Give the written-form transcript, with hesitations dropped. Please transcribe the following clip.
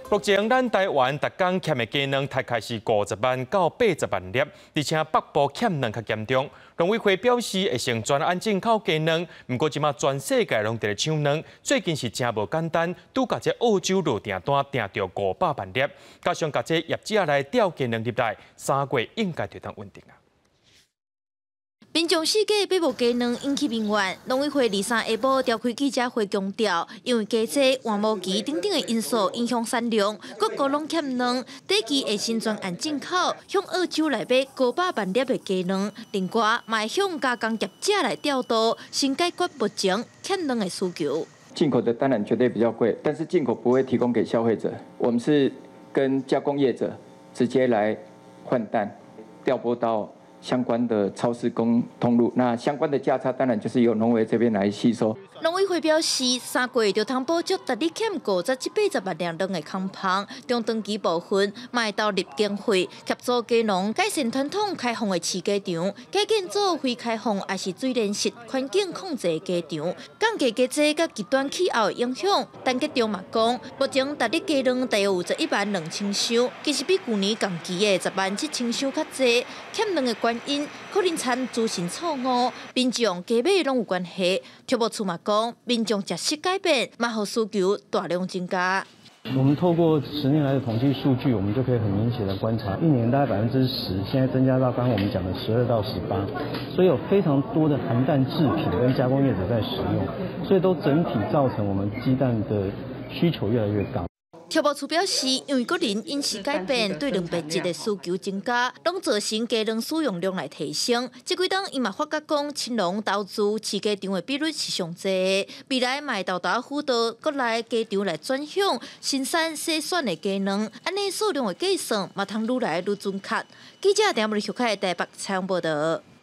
目前咱台湾每工欠的鸡卵，大概是50万到80万粒，而且北部欠卵较严重。农委会表示会先专案进口鸡卵，不过即马全世界拢在抢卵，最近是真无简单，拄甲这澳洲落订单订到500万粒，加上甲这业者来调鸡卵入来，3月应该就当稳定啊。 民众世界被无鸡卵引起民怨，农委会23下晡召开记者会强调，因为鸡济、换毛期等等的因素影响产量，各国拢欠卵，第一期会先专案进口，向澳洲来买500万粒的鸡卵，另外嘛会向加工业者来调度，先解决目前欠卵的需求。 进口的当然绝对比较贵，但是进口不会提供给消费者，我们是跟加工业者直接来换蛋，调拨到 相关的超市通路，那相关的价差当然就是由农委这边来吸收。 农委会表示，3月就通补足达你欠50-80万粒卵的空棚，中长期部分卖到入经费，协助鸡农改善传统开放的饲鸡场，改建做非开放还是水帘式环境控制的鸡场，降低鸡济甲极端气候的影响。陈吉中嘛讲，目前达你鸡卵大约有112000箱，其实比去年同期的107000箱较济，欠卵的 原因可能参资讯错误，民众加买拢有关系。畜牧处嘛讲，民众食食改变，嘛互需求大量增加。 我们透过10年来的统计数据，我们就可以很明显的观察，一年大概10%，现在增加到刚刚我们讲的12到18，所以有非常多的含蛋制品跟加工业者在使用，所以都整体造成我们鸡蛋的需求越来越高。 畜牧处表示，因为个人饮食改变，对蛋白质的需求增加，拢造成鸡卵使用量来提升。这几档伊嘛发觉讲，青农投资饲鸡场的比率是上济，未来嘛会豆豆辅导国内鸡场来转向生产细选的鸡卵，安尼数量的计算嘛通愈来愈准确。记者陈文秀凯台北采访报道。